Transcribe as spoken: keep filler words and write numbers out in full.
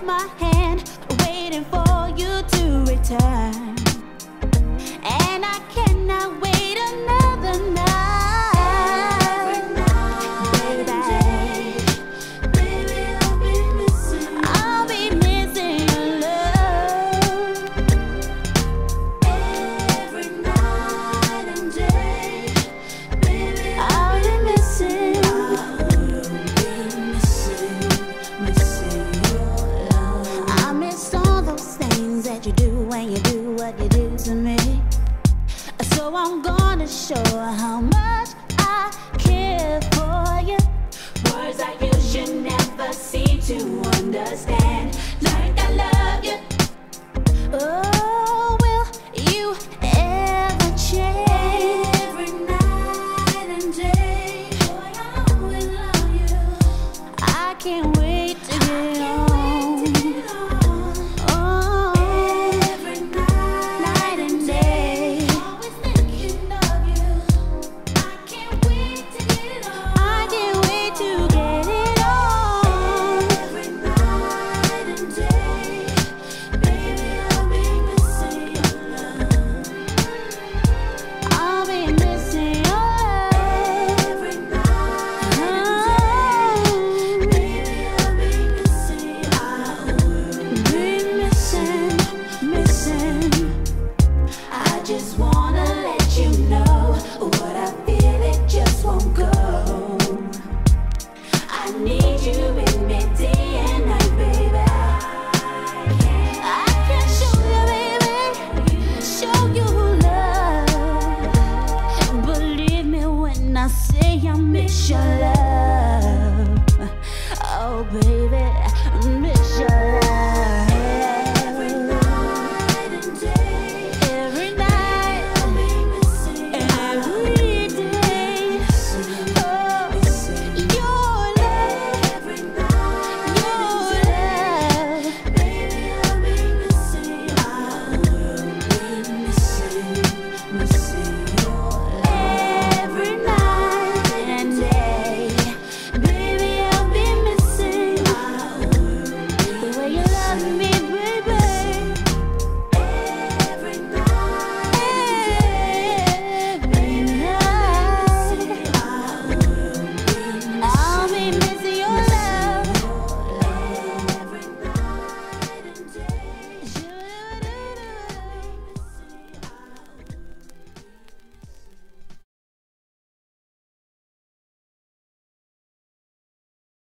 left my hand waiting for you to return, and I cannot wait another night. Every night and day, baby, I'll be missing you. I'll be missing your love. Every night and day, baby, I'll be missing you. You do when you do what you do to me. So I'm gonna show how much I care for you. Words I use you never seem to understand. Like I love you. Oh, will you ever change? Every night and day, boy, I will love you. I can't wait to get home. Just wanna let you know what I feel, it just won't go. I need you with me day and night, baby. I can show you, baby, show you love. Believe me when I say I miss your love.